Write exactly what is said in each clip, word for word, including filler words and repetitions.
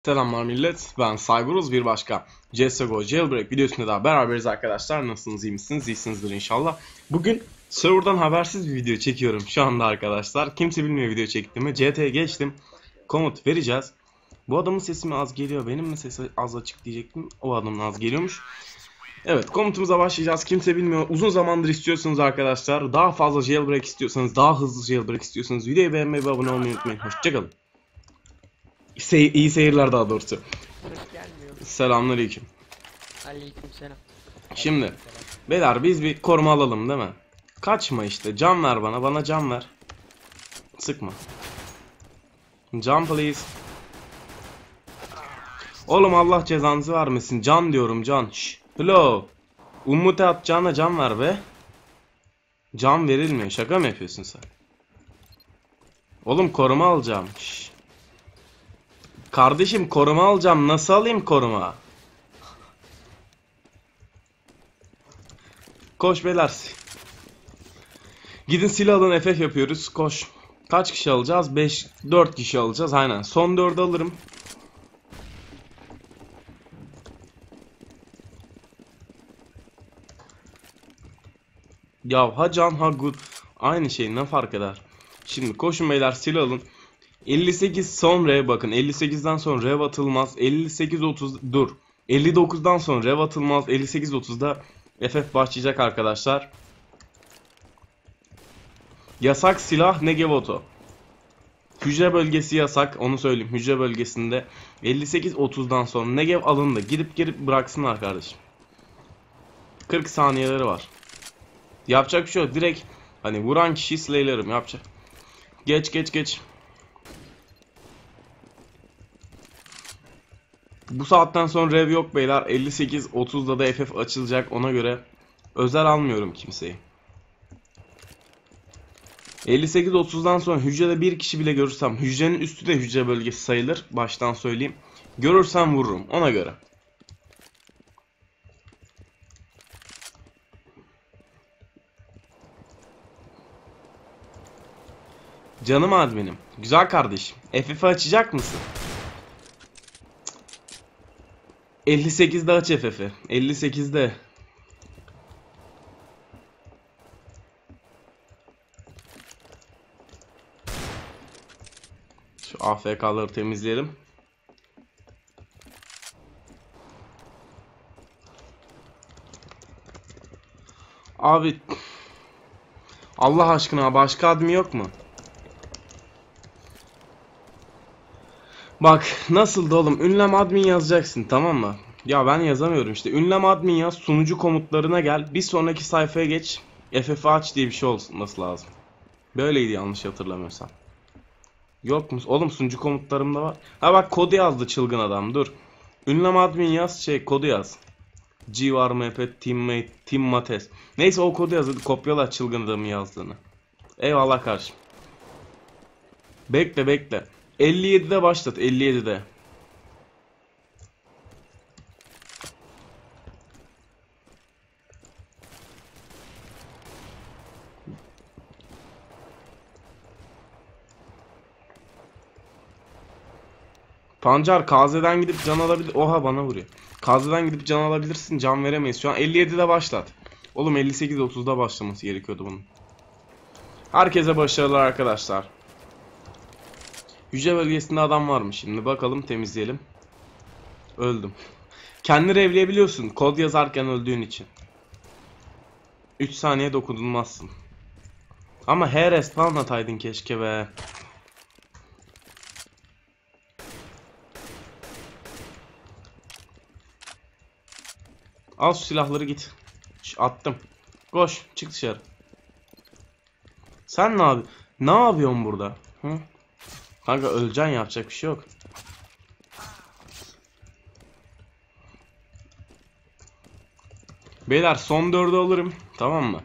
Selamlar millet, ben Cyberuz, bir başka C S G O Jailbreak videosunda daha beraberiz arkadaşlar. Nasılsınız, iyi misiniz? İyisinizdir inşallah. Bugün serverdan habersiz bir video çekiyorum şu anda arkadaşlar. Kimse bilmiyor video çektiğimi. C T'ye geçtim, komut vereceğiz. Bu adamın sesi mi az geliyor, benim mi sesi az açık diyecektim. O adamın az geliyormuş. Evet, komutumuza başlayacağız. Kimse bilmiyor. Uzun zamandır istiyorsunuz arkadaşlar. Daha fazla jailbreak istiyorsanız, daha hızlı jailbreak istiyorsanız videoyu beğenmeyi ve abone olmayı unutmayın. Hoşçakalın. Se iyi seyirler daha doğrusu. Selamünaleyküm. Aleykümselam. Şimdi beyler biz bir koruma alalım değil mi? Kaçma işte, can ver bana, bana can ver. Sıkma. Can please. Oğlum Allah cezanızı vermesin, can diyorum, can. Şşş. Hello. Umut'e atacağına can ver be. Can verilmiyor, şaka mı yapıyorsun sen? Oğlum koruma alacağım. Şşş. Kardeşim koruma alacağım, nasıl alayım koruma? Koş beyler. Gidin silah alın, F F yapıyoruz. Koş. Kaç kişi alacağız? beş dört kişi alacağız. Aynen. Son dördü alırım. Ya ha can ha good. Aynı şey, ne fark eder? Şimdi koşun beyler, silah alın. elli sekiz son rev, bakın. elli sekizden sonra rev atılmaz. elli sekiz otuz dur. elli dokuzdan sonra rev atılmaz. elli sekiz otuzda F F başlayacak arkadaşlar. Yasak silah Negevoto. Hücre bölgesi yasak, onu söyleyeyim. Hücre bölgesinde elli sekiz otuzdan sonra Negev alındı. Gidip gelip bıraksınlar kardeşim. kırk saniyeleri var. Yapacak bir şey yok. Direkt hani vuran kişiyi slaylerim. Yapacak. Geç geç geç. Bu saatten sonra rev yok beyler. elli sekiz otuzda da F F açılacak. Ona göre özel almıyorum kimseyi. elli sekiz otuzdan sonra hücrede bir kişi bile görürsem, hücrenin üstü de hücre bölgesi sayılır. Baştan söyleyeyim. Görürsem vururum. Ona göre. Canım adminim. Güzel kardeşim. F F açacak mısın? elli sekizde aç F F'i. elli sekizde. Şu A F K'ları temizleyelim. Abi Allah aşkına başka adım yok mu? Bak nasıl da oğlum, ünlem admin yazacaksın, tamam mı? Ya ben yazamıyorum işte. Ünlem admin yaz, sunucu komutlarına gel, bir sonraki sayfaya geç, F F aç diye bir şey olması lazım. Böyleydi yanlış hatırlamıyorsam. Yok mu? Oğlum sunucu komutlarımda var. Ha bak, kodu yazdı çılgın adam, dur. Ünlem admin yaz, şey kodu yaz. G var M P teammate team mates. Neyse o kodu yazdı, kopyala çılgın adamın yazdığını. Eyvallah kardeşim. Bekle bekle. elli yedide başlat, elli yedide. Pancar K Z'den gidip can alabilir. Oha bana vuruyor. K Z'den gidip can alabilirsin, can veremeyiz. Şu an elli yedide başlat. Oğlum elli sekiz otuzda başlaması gerekiyordu bunun. Herkese başarılar arkadaşlar. Hücre bölgesinde adam var mı şimdi? Bakalım, temizleyelim. Öldüm. Kendini revleyebiliyorsun kod yazarken öldüğün için. üç saniye dokunulmazsın. Ama her respawn ataydın keşke be. Al şu silahları git. Şş, attım. Koş çık dışarı. Sen ne abi? Ne yapıyorsun burada? Hı? Kanka öleceksin, yapacak bir şey yok. Beyler son dördü alırım, tamam mı?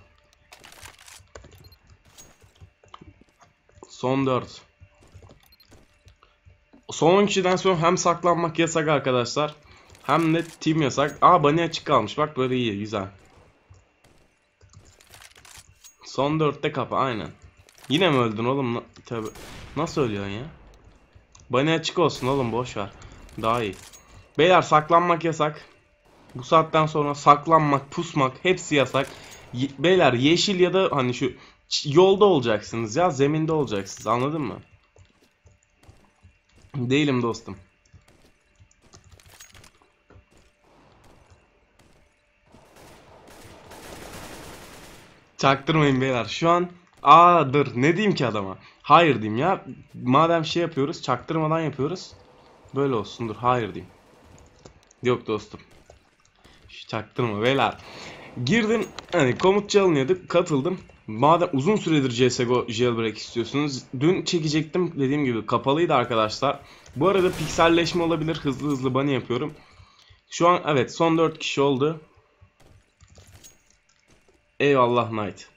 Son dört. Son on kişiden sonra hem saklanmak yasak arkadaşlar, hem de team yasak. Aa bunny açık kalmış, bak böyle iyi, güzel. Son dörtte kapı, aynen. Yine mi öldün oğlum? Tabi. Nasıl ölüyorsun ya? Bunny açık olsun oğlum, boş ver. Daha iyi. Beyler saklanmak yasak. Bu saatten sonra saklanmak, pusmak hepsi yasak. Ye beyler yeşil ya da hani şu yolda olacaksınız ya, zeminde olacaksınız, anladın mı? Değilim dostum. Çaktırmayın beyler. Şu an aa dur ne diyeyim ki adama? Hayır diyeyim ya. Madem şey yapıyoruz, çaktırmadan yapıyoruz. Böyle olsun, dur hayır diyeyim. Yok dostum. Şu çaktırma beyler. Girdim, hani komutçu alınıyorduk, katıldım. Madem uzun süredir C S G O jailbreak istiyorsunuz, dün çekecektim, dediğim gibi kapalıydı arkadaşlar. Bu arada pikselleşme olabilir, hızlı hızlı bunny yapıyorum. Şu an evet son dört kişi oldu. Eyvallah Knight.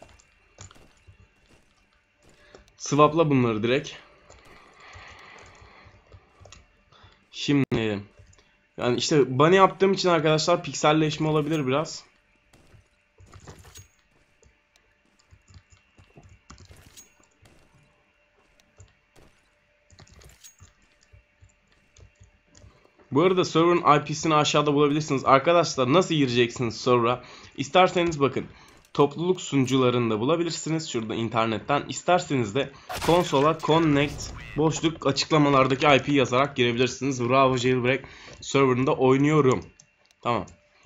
Swapla bunları direkt. Şimdi yani işte bunny yaptığım için arkadaşlar pikselleşme olabilir biraz. Bu arada server'ın I P'sini aşağıda bulabilirsiniz. Arkadaşlar nasıl gireceksiniz server'a? İsterseniz bakın topluluk sunucularında bulabilirsiniz şurada internetten. İsterseniz de konsola connect boşluk açıklamalardaki I P yazarak girebilirsiniz. Bravo jailbreak server'ında oynuyorum. Tamam.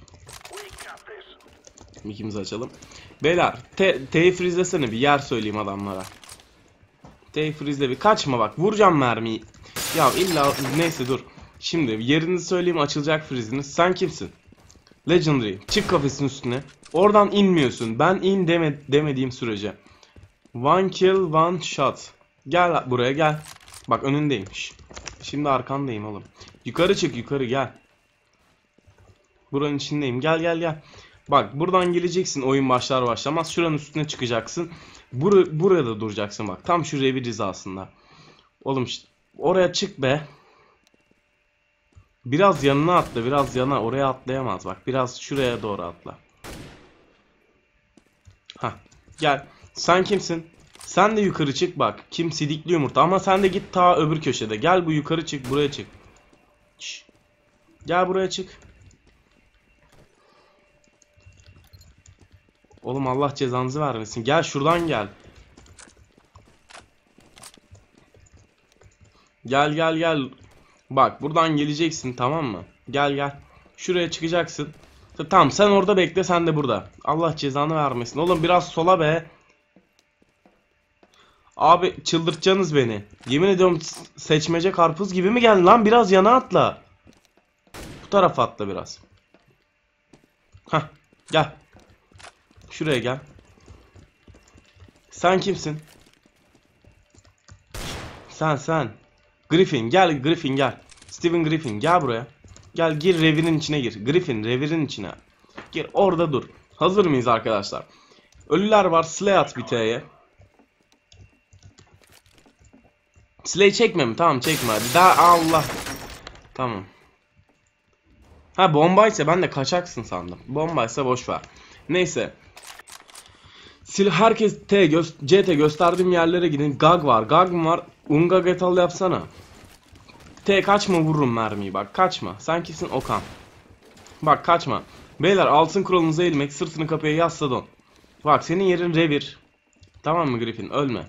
Mikimizi açalım. Beyler T'yi freezelesene, bir yer söyleyeyim adamlara. T'yi freezele bir, kaçma bak, vuracağım mermiyi. Ya illa neyse dur. Şimdi yerini söyleyeyim, açılacak freeziniz. Sen kimsin? Legendary. Çık kafesin üstüne. Oradan inmiyorsun. Ben in deme demediğim sürece. One kill, one shot. Gel buraya gel. Bak önündeyim. Şimdi arkandayım oğlum. Yukarı çık, yukarı gel. Buranın içindeyim. Gel gel gel. Bak buradan geleceksin oyun başlar başlamaz. Şuranın üstüne çıkacaksın. Bur burada duracaksın bak. Tam şu revir hizasında. Oğlum işte oraya çık be. Biraz yanına atla, biraz yana, oraya atlayamaz bak, biraz şuraya doğru atla. Hah, gel. Sen kimsin? Sen de yukarı çık bak. Kim, sidikli yumurta, ama sen de git ta öbür köşede. Gel bu yukarı çık, buraya çık. Şş. Gel buraya çık. Oğlum Allah cezanızı vermesin. Gel şuradan gel. Gel gel gel. Bak buradan geleceksin, tamam mı? Gel gel. Şuraya çıkacaksın. Tamam sen orada bekle, sen de burada. Allah cezanı vermesin. Oğlum biraz sola be. Abi çıldırtacaksınız beni. Yemin ediyorum seçmece karpuz gibi mi geldin lan? Biraz yana atla. Bu tarafa atla biraz. Hah gel. Şuraya gel. Sen kimsin? Sen sen. Griffin gel, Griffin gel. Steven Griffin gel buraya. Gel gir revirin içine gir. Griffin revirin içine. Gir orada dur. Hazır mıyız arkadaşlar? Ölüler var. Slay at bir T'ye. Slay çekme mi? Tamam çekme hadi. Daha Allah. Tamam. Ha bombaysa ben de kaçaksın sandım. Bombaysa boş ver. Neyse. Sil herkes T gö C T gösterdiğim yerlere gidin. Gag var. Gag mı var? Unga getal yapsana. T kaçma, vururum mermiyi bak. Kaçma. Sen kimsin? Okan. Bak kaçma. Beyler altın kuralınıza eğilmek, sırtını kapıya yasladın. Bak senin yerin revir. Tamam mı Griffin? Ölme.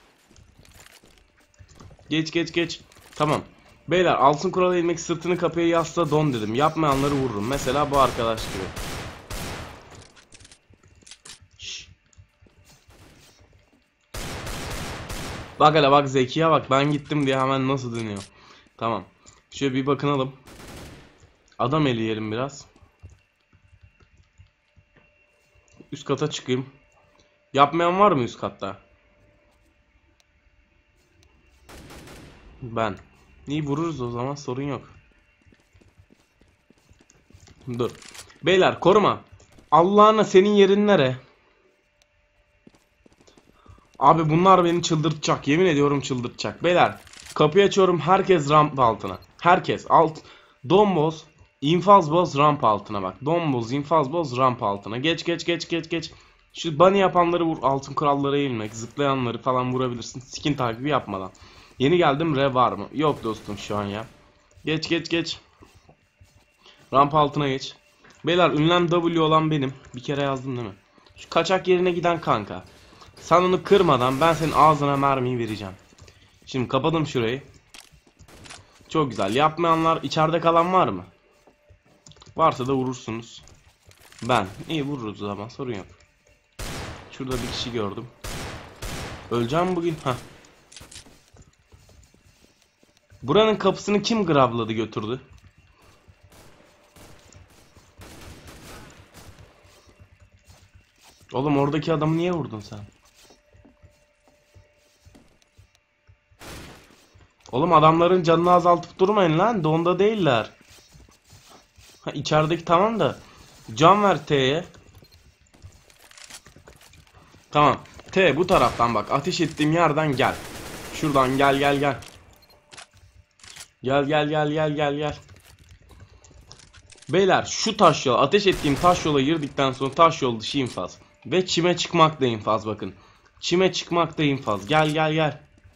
Geç geç geç. Tamam. Beyler altın kurala eğilmek, sırtını kapıya yasla don dedim. Yapmayanları vururum. Mesela bu arkadaş gibi. Şş. Bak hele bak Zeki'ye bak, ben gittim diye hemen nasıl dönüyor. Tamam. Şöyle bir bakınalım. Adam eleyelim biraz. Üst kata çıkayım. Yapmayan var mı üst katta? Ben. İyi vururuz o zaman, sorun yok. Dur. Beyler koruma. Allah'ına senin yerin nere? Abi bunlar beni çıldırtacak. Yemin ediyorum çıldırtacak. Beyler kapıyı açıyorum. Herkes ramp altına. Herkes alt. Domboz. İnfaz boz ramp altına bak. Domboz infaz boz ramp altına. Geç geç geç geç geç. Şu bunny yapanları vur. Altın kurallara eğilmek. Zıplayanları falan vurabilirsin. Skin takibi yapmadan. Yeni geldim. R var mı? Yok dostum şu an ya. Geç geç geç. Rampa altına geç. Beyler ünlem W olan benim. Bir kere yazdım değil mi? Şu kaçak yerine giden kanka. Sen onu kırmadan ben senin ağzına mermiyi vereceğim. Şimdi kapadım şurayı. Çok güzel. Yapmayanlar, içeride kalan var mı? Varsa da vurursunuz. Ben. İyi vururuz ama sorun yok. Şurada bir kişi gördüm. Öleceğim bugün. Heh. Buranın kapısını kim gravladı götürdü? Oğlum oradaki adamı niye vurdun sen? Oğlum adamların canını azaltıp durmayın lan. Donda değiller. Ha, içerideki tamam da. Can ver T'ye. Tamam. T bu taraftan bak. Ateş ettiğim yerden gel. Şuradan gel gel gel. Gel gel gel gel gel gel. Beyler şu taş yol, ateş ettiğim taş yola girdikten sonra taş yol dışı infaz. Ve çime çıkmak da infaz bakın. Çime çıkmak da infaz. Gel gel gel.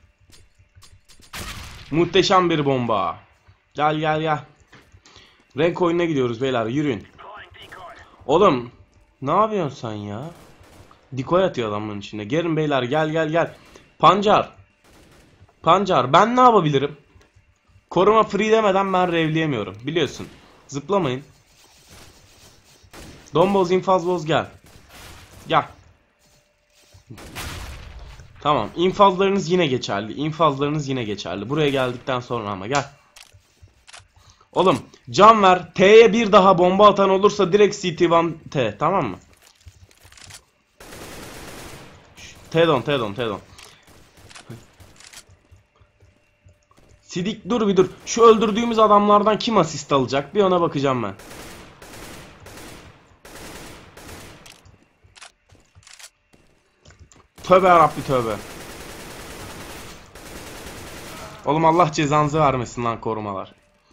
Muhteşem bir bomba. Gel gel gel. Renk oyununa gidiyoruz beyler, yürüyün. Oğlum ne yapıyorsun sen ya? Dikoy atıyor adamların içinde. Gelin beyler, gel gel gel. Pancar. Pancar ben ne yapabilirim? Koruma free demeden ben revleyemiyorum biliyorsun. Zıplamayın. Domboz infaz boz gel. Gel. Tamam, infazlarınız yine geçerli. İnfazlarınız yine geçerli. Buraya geldikten sonra ama gel. Oğlum can ver. T'ye bir daha bomba atan olursa direkt C T bir T, tamam mı? T-don T-don T-don. Sidik dur bir dur. Şu öldürdüğümüz adamlardan kim asist alacak? Bir ona bakacağım ben. Tövbe yarabbi tövbe. Oğlum Allah cezanızı vermesin lan korumalar.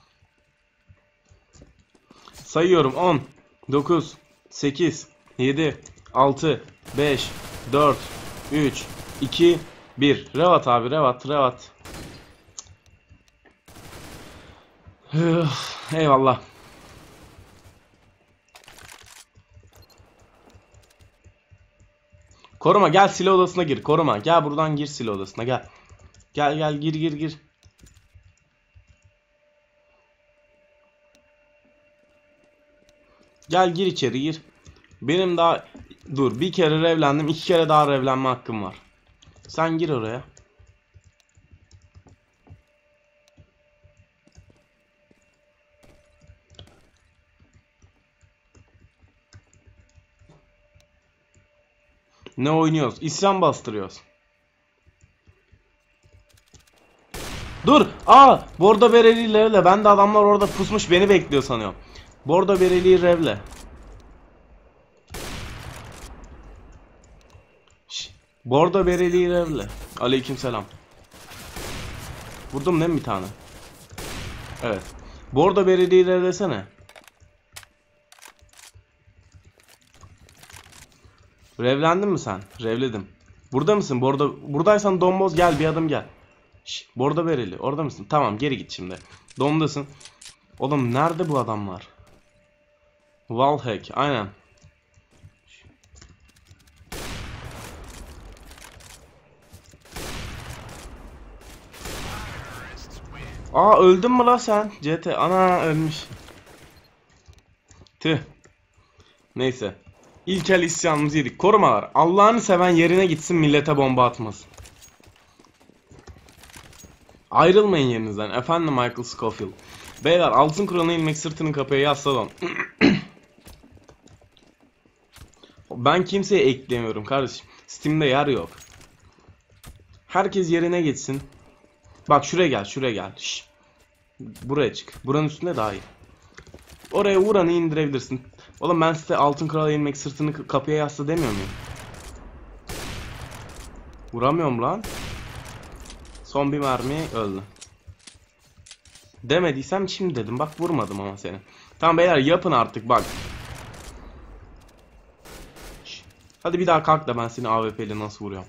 Sayıyorum on, dokuz, sekiz, yedi, altı, beş, dört, üç, iki, bir. Revat abi, revat revat. Eyvallah. Koruma gel, silah odasına gir. Koruma gel, buradan gir silah odasına gel. Gel gel gir gir gir. Gel gir içeri gir. Benim daha dur bir kere revlendim, iki kere daha revlenme hakkım var. Sen gir oraya. Ne oynuyoruz? İsyan bastırıyoruz. Dur! Aa! Bordo bereli revle. Ben de adamlar orada pusmuş beni bekliyor sanıyorum. Bordo bereli revle. Şş, Bordo bereli revle. Aleykümselam. Vurdum değil mi bir tane? Evet. Bordo bereli revlesene. Revlendin mi sen? Revledim. Burada mısın? Bordo... Buradaysan domboz gel, bir adım gel. Şş, bordo bereli. Orada mısın? Tamam, geri git şimdi. Domdasın. Oğlum nerede bu adamlar? Wallhack. Aynen. Aa öldün mü la sen? C T. Ana ölmüş. Tüh. Neyse. İlkel isyanımızı yedik. Korumalar. Allah'ını seven yerine gitsin, millete bomba atmasın. Ayrılmayın yerinizden. Efendim Michael Scofield. Beyler altın kurana ilmek sırtını kapıya yasladın. Ben kimseye eklemiyorum kardeşim. Steam'de yer yok. Herkes yerine geçsin. Bak şuraya gel, şuraya gel. Şş. Buraya çık. Buranın üstünde daha iyi. Oraya vuranı indirebilirsin. Oğlum ben size altın krala inmek sırtını kapıya yasla demiyor muyum? Vuramıyorum lan. Son bir mermi öldü. Demediysem şimdi dedim. Bak vurmadım ama seni. Tamam beyler yapın artık bak. Şş. Hadi bir daha kalk da ben seni A W P ile nasıl vuruyorum.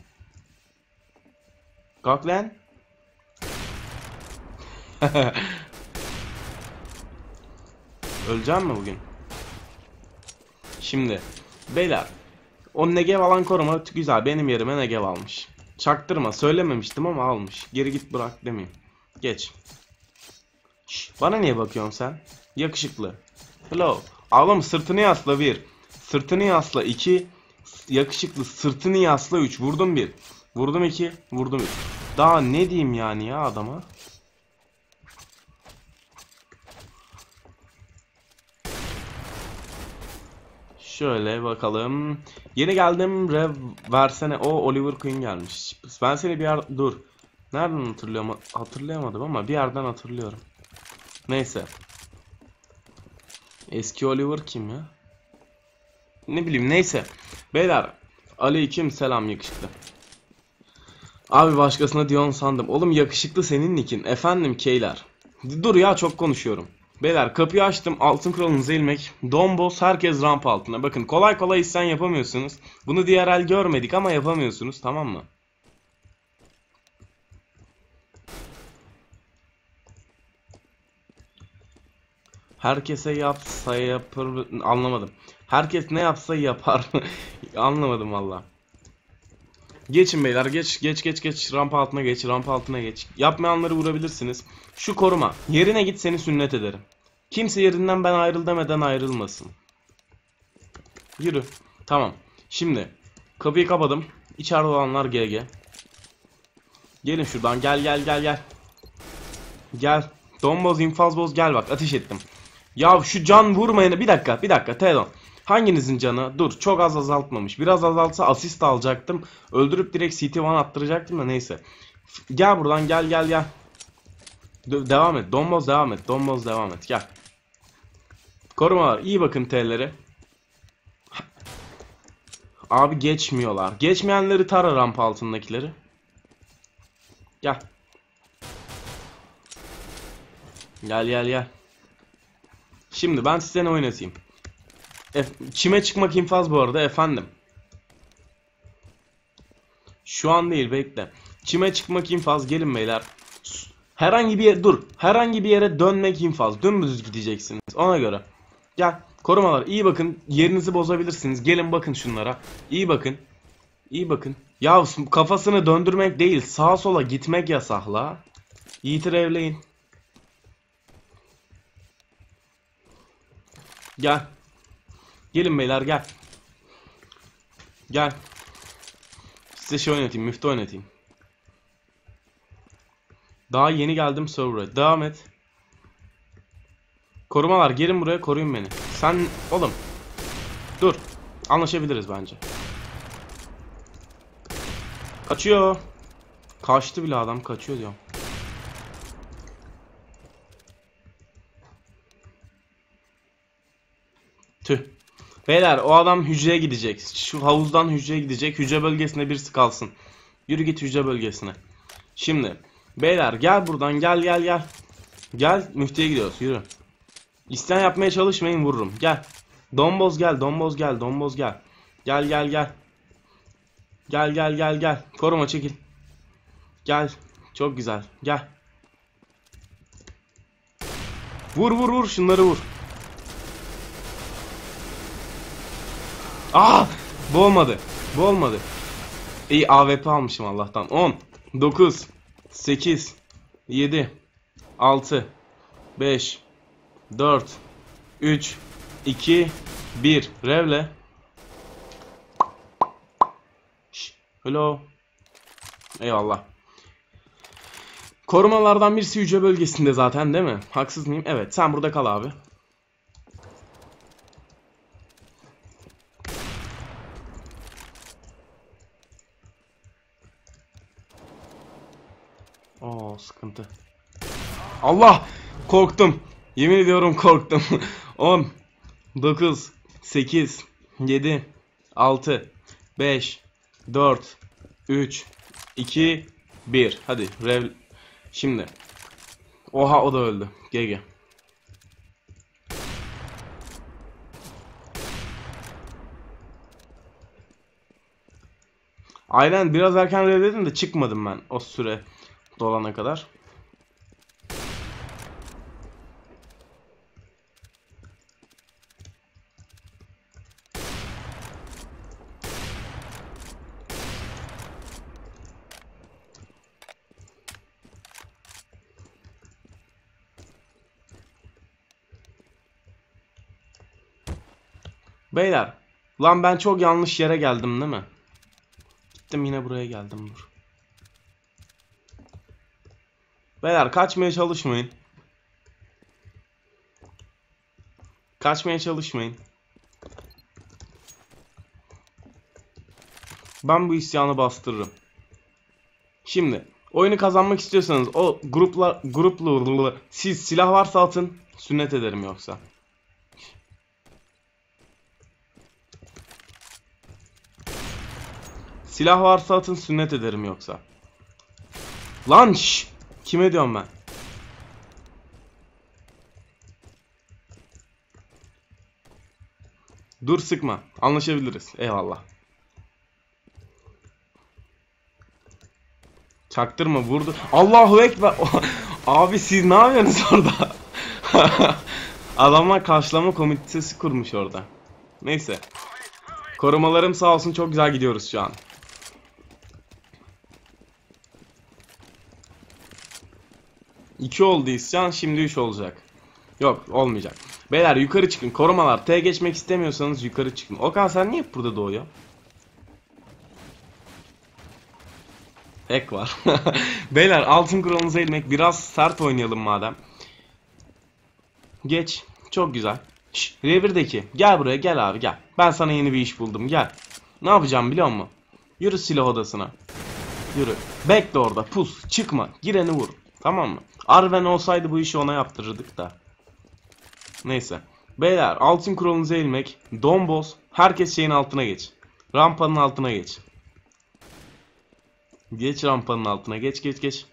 Kalk lan. Öleceğim mi bugün? Şimdi beyler, o Negev alan koruma güzel, benim yerime Negev almış. Çaktırma, söylememiştim ama almış. Geri git bırak demeyeyim. Geç. Şş, bana niye bakıyorsun sen? Yakışıklı. Hello. Ağlama, sırtını yasla bir. Sırtını yasla iki. Yakışıklı, sırtını yasla üç. Vurdum bir. Vurdum iki. Vurdum üç. Daha ne diyeyim yani ya adama? Şöyle bakalım. Yeni geldim. Rev versene. O Oliver Queen gelmiş. Ben seni bir yer... Dur. Nereden hatırlıyorum? Hatırlayamadım ama bir yerden hatırlıyorum. Neyse. Eski Oliver kim ya? Ne bileyim, neyse. Beyler. Aleyküm selam yakışıklı. Abi başkasına diyorsun sandım. Oğlum yakışıklı senin nickin. Efendim Keyler. Dur ya, çok konuşuyorum. Beyler kapıyı açtım. Altın kralınıza ilmek. Domboz, herkes ramp altına. Bakın kolay kolay isyan yapamıyorsunuz. Bunu diğer el görmedik ama yapamıyorsunuz, tamam mı? Herkese yapsa yapar, anlamadım. Herkes ne yapsa yapar. Anlamadım valla. Geçin beyler, geç geç geç geç, rampa altına geç, rampa altına geç. Yapmayanları vurabilirsiniz. Şu koruma, yerine git, seni sünnet ederim. Kimse yerinden ben ayrıl demeden ayrılmasın. Yürü. Tamam. Şimdi kapıyı kapadım. İçeride olanlar G G. Gelin şuradan, gel gel gel gel. Gel. Domboz, infaz boz, gel bak, ateş ettim. Ya şu can vurmayın. Bir dakika bir dakika Tedon. Hanginizin canı? Dur, çok az azaltmamış. Biraz azaltsa asist alacaktım. Öldürüp direkt C T bir attıracaktım da neyse. Gel buradan, gel gel gel. De devam et. Domboz devam et. Domboz devam et. Gel. Korumalar iyi bakın T'lere. Abi geçmiyorlar. Geçmeyenleri tara, rampa altındakileri. Gel. Gel gel gel. Şimdi ben size ne oynatayım? E, çime çıkmak infaz bu arada efendim. Şu an değil, bekle. Çime çıkmak infaz, gelin beyler. Herhangi bir yere dur. Herhangi bir yere dönmek infaz. Dümdüz gideceksiniz ona göre. Gel. Korumalar iyi bakın. Yerinizi bozabilirsiniz. Gelin bakın şunlara. İyi bakın. İyi bakın. Ya kafasını döndürmek değil, sağa sola gitmek yasakla. Yiğit'i revleyin. Gel. Gelin beyler, gel. Gel. Size şey oynatayım, müftü oynatayım. Daha yeni geldim server'a. Devam et. Korumalar gelin buraya, koruyun beni. Sen oğlum. Dur. Anlaşabiliriz bence. Kaçıyor. Kaçtı bile adam, kaçıyor diyorum. Tüh. Beyler o adam hücreye gidecek. Şu havuzdan hücreye gidecek. Hücre bölgesinde birisi kalsın. Yürü git hücre bölgesine. Şimdi. Beyler gel buradan, gel gel gel. Gel müftüye gidiyoruz, yürü. İsyan yapmaya çalışmayın, vururum. Gel. Domboz gel, domboz gel, domboz gel. Gel gel gel. Gel gel gel gel. Koruma çekil. Gel. Çok güzel. Gel. Vur vur vur, şunları vur. Aa! Bu olmadı. Bu olmadı. İyi, A W P almışım Allah'tan. on, dokuz, sekiz, yedi, altı, beş, dört, üç, iki, bir. Revle. Şş, hello. Eyvallah. Korumalardan birisi hücre bölgesinde zaten değil mi? Haksız mıyım? Evet, sen burada kal abi. Oo, sıkıntı. Allah! Korktum. Yemin ediyorum korktum. on, dokuz, sekiz, yedi, altı, beş, dört, üç, iki, bir. Hadi rev. Şimdi. Oha, o da öldü. G G. Aynen, biraz erken revledim de çıkmadım ben o süre dolana kadar. Beyler. Lan ben çok yanlış yere geldim değil mi? Gittim yine buraya geldim, dur. Beyler kaçmaya çalışmayın. Kaçmaya çalışmayın. Ben bu isyanı bastırırım. Şimdi oyunu kazanmak istiyorsanız o gruplar gruplu siz silah varsa atın, sünnet ederim yoksa. Silah varsa atın, sünnet ederim yoksa. Lan şş, kime diyorum ben? Dur sıkma, anlaşabiliriz, eyvallah. Çaktırma, vurdu. Allahu Ekber. Abi siz ne yapıyorsunuz orada? Adamlar karşılama komitesi kurmuş orada. Neyse. Korumalarım sağ olsun, çok güzel gidiyoruz şu an. iki oldu isyan, şimdi üç olacak. Yok, olmayacak. Beyler yukarı çıkın. Korumalar, T geçmek istemiyorsanız yukarı çıkın. Okan sen niye hep burada doğuyor? Ek var. Beyler altın kuralınıza ilmek, biraz sert oynayalım madem. Geç. Çok güzel. Şşş, revirdeki. Gel buraya, gel abi gel. Ben sana yeni bir iş buldum, gel. Ne yapacağım biliyor musun? Yürü silah odasına. Yürü. Bekle orada, pus. Çıkma. Gireni vur. Tamam mı? Arven olsaydı bu işi ona yaptırırdık da. Neyse. Beyler altın kuralınıza ilmek. Domboz. Herkes şeyin altına geç. Rampanın altına geç. Geç rampanın altına. Geç geç geç.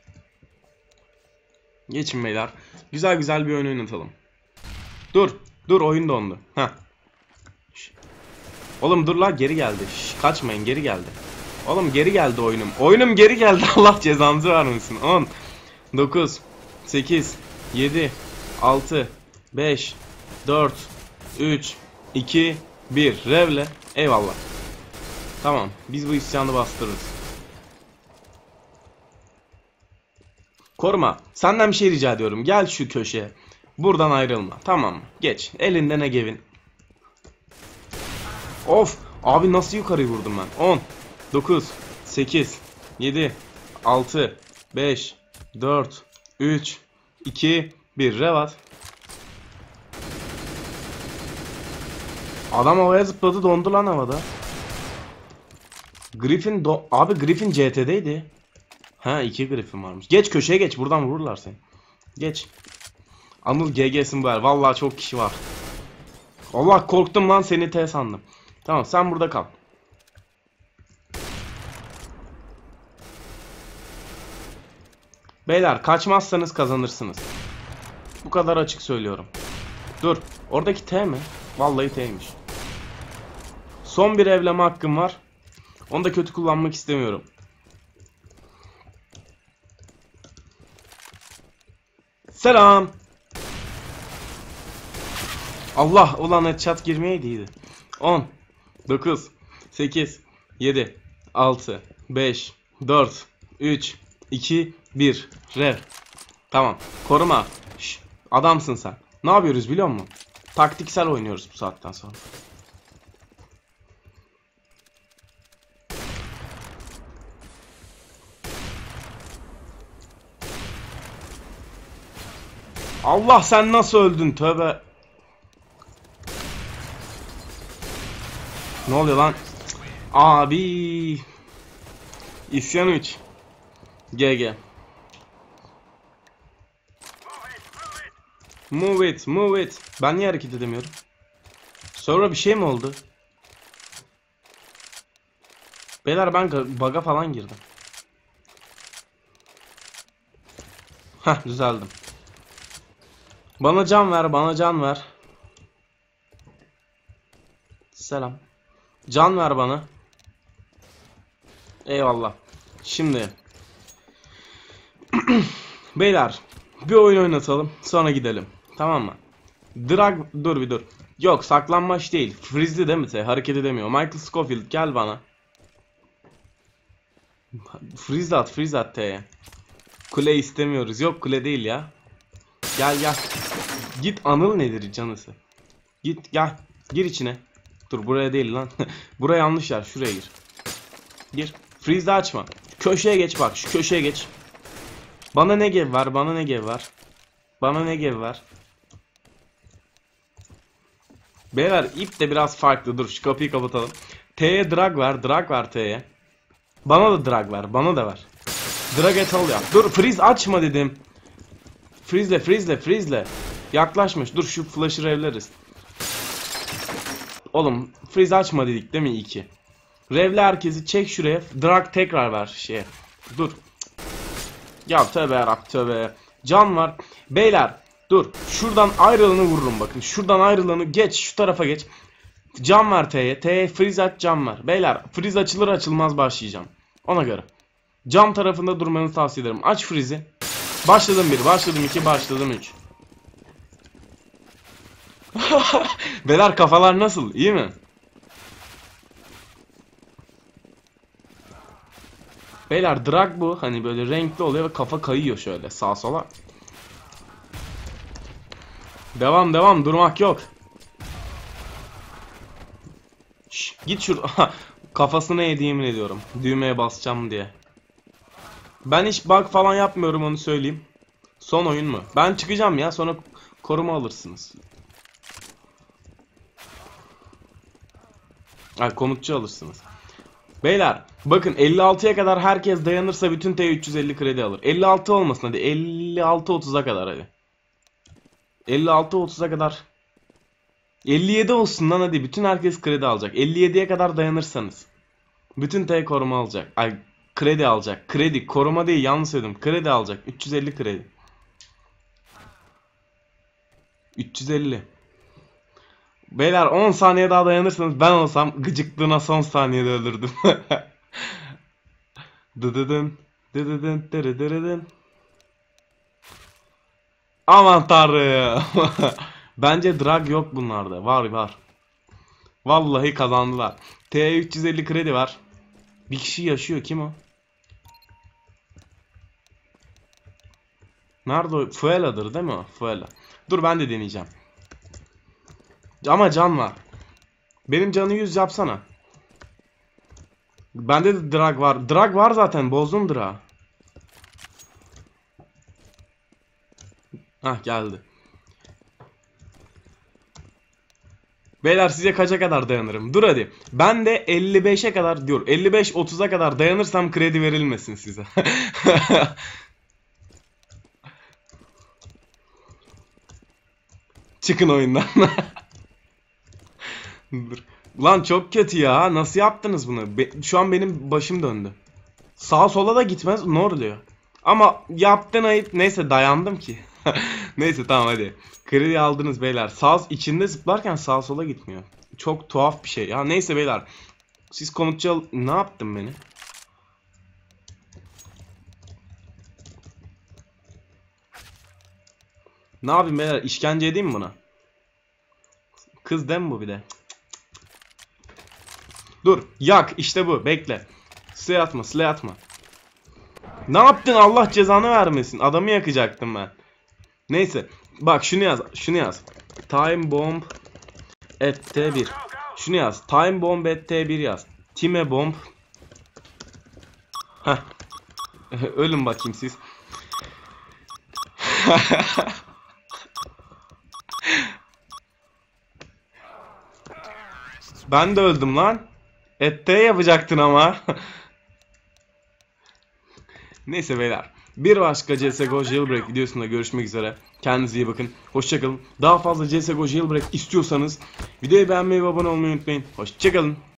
Geçin beyler. Güzel güzel bir oyun oynatalım. Dur. Dur, oyun dondu. Heh. Şş. Oğlum dur la, geri geldi. Şş, kaçmayın, geri geldi. Oğlum geri geldi oyunum. Oyunum geri geldi. Allah cezanızı vermesin. on, dokuz, sekiz, yedi, altı, beş, dört, üç, iki, bir. Revle. Eyvallah. Tamam. Biz bu isyanı bastırırız. Koruma. Senden bir şey rica ediyorum. Gel şu köşeye. Buradan ayrılma. Tamam mı? Geç. Elinde ne gevin. Of. Abi nasıl yukarıyı vurdum ben? on, dokuz, sekiz, yedi, altı, beş, dört, üç, iki, bir. Revat. Adam havaya zıpladı, dondu lan havada. Griffin do abi Griffin C T'deydi. Ha, iki Griffin varmış. Geç köşeye geç, buradan vururlar seni. Geç. Anıl G G'sin bu el. Vallahi çok kişi var. Allah, korktum lan, seni T sandım. Tamam, sen burada kal. Beyler kaçmazsanız kazanırsınız. Bu kadar açık söylüyorum. Dur. Oradaki T mi? Vallahi T'ymiş. Son bir evleme hakkım var. Onu da kötü kullanmak istemiyorum. Selam. Allah, ulan headshot girmeyeydi iyiydi. on, dokuz, sekiz, yedi, altı, beş, dört, üç, iki, bir. Rev. Tamam. Koruma. Şş, adamsın sen. Ne yapıyoruz biliyor musun? Taktiksel oynuyoruz bu saatten sonra. Allah, sen nasıl öldün? Tövbe. Ne oluyor lan? Abi. İsyan üç. G G. Move it, move it. Ben niye hareket edemiyorum? Sonra bir şey mi oldu? Beyler ben bug'a falan girdim. Heh, düzeldim. Bana can ver, bana can ver. Selam. Can ver bana. Eyvallah. Şimdi. Beyler. Bir oyun oynatalım. Sonra gidelim. Tamam mı? Drag... Dur bir dur. Yok, saklanmaç değil. Freeze'li değil mi? Te? Hareket edemiyor. Michael Scofield gel bana. Freeze at, freeze at T'ye. Kule istemiyoruz. Yok, kule değil ya. Gel gel. Git, Anıl nedir canısı? Git gel. Gir içine. Dur buraya değil lan. Buraya yanlış yer. Şuraya gir. Gir. Freeze açma. Köşeye geç bak. Şu köşeye geç. Bana ne gev var? Bana ne gev var? Bana ne gev var? Beyler ip de biraz farklı. Dur şu kapıyı kapatalım. T'ye drag ver. Drag ver T'ye. Bana da drag ver. Bana da ver. Drag et al yap. Dur freeze açma dedim. Freeze'le freeze'le freeze'le. Yaklaşmış. Dur şu flash'ı revleriz. Oğlum freeze açma dedik değil mi iki? Revle herkesi çek şuraya. Drag tekrar ver şeye. Dur. Ya tövbe yarabbim tövbe. Can var. Beyler dur. Şuradan ayrılanı vururum bakın. Şuradan ayrılanı geç. Şu tarafa geç. Can var T'ye. T'ye freeze aç can var. Beyler freeze açılır açılmaz başlayacağım. Ona göre. Cam tarafında durmanızı tavsiye ederim. Aç freeze'i. Başladım bir. Başladım iki. Başladım üç. Beyler kafalar nasıl? İyi mi? Beyler drag bu. Hani böyle renkli oluyor ve kafa kayıyor şöyle sağa sola. Devam devam. Durmak yok. Şş, git şurada. Kafasına yediğimin ediyorum. Düğmeye basacağım diye. Ben hiç bug falan yapmıyorum onu söyleyeyim. Son oyun mu? Ben çıkacağım ya sonra koruma alırsınız. Ay komutçu alırsınız. Beyler bakın elli altıya kadar herkes dayanırsa bütün T üç yüz elli kredi alır. elli altı olmasın hadi elli altı otuza kadar hadi. elli altı otuza kadar. elli yedi olsun lan hadi bütün herkes kredi alacak. elli yediye kadar dayanırsanız. Bütün T koruma alacak. Ay kredi alacak. Kredi koruma değil yanlış söyledim. Kredi alacak. üç yüz elli kredi. üç yüz elli. Beyler on saniye daha dayanırsanız ben olsam gıcıklığına son saniyede öldürdüm. Dıdıdın dıdıdın dırıdırıdın. Aman tanrım. Bence drag yok bunlarda. Var var. Vallahi kazandılar. T üç yüz elli kredi var. Bir kişi yaşıyor. Kim o? Nerede o? Fuela'dır değil mi o? Fuela. Dur ben de deneyeceğim. Ama can var. Benim canı yüz yapsana. Bende de drag var. Drag var zaten. Bozdum drag. Hah geldi. Beyler size kaça kadar dayanırım? Dur hadi. Ben de elli beşe kadar diyor. elli beş otuza kadar dayanırsam kredi verilmesin size. Çıkın oyundan. Dur. Lan çok kötü ya. Nasıl yaptınız bunu? Be şu an benim başım döndü. Sağa sola da gitmez. Ne oluyor? Ama yaptın ayıp. Neyse dayandım ki. Neyse tamam hadi. Kredi aldınız beyler. Sağ içinde zıplarken sağa sola gitmiyor. Çok tuhaf bir şey. Ya neyse beyler. Siz komutçu al... Ne yaptın beni? Ne yapayım beyler? İşkence edeyim mi buna? Kız değil mi bu bir de? Dur. Yak. İşte bu. Bekle. Slay atma. Slay atma. Ne yaptın? Allah cezanı vermesin. Adamı yakacaktım ben. Neyse. Bak şunu yaz. Şunu yaz. Time bomb at T bir. Şunu yaz. Time bomb at T bir yaz. Time bomb. Heh. Ölün bakayım siz. Ben de öldüm lan. at T yapacaktın ama. Neyse beyler. Bir başka C S G O Jailbreak videosunda görüşmek üzere. Kendinize iyi bakın. Hoşçakalın. Daha fazla C S G O Jailbreak istiyorsanız videoyu beğenmeyi ve abone olmayı unutmayın. Hoşçakalın.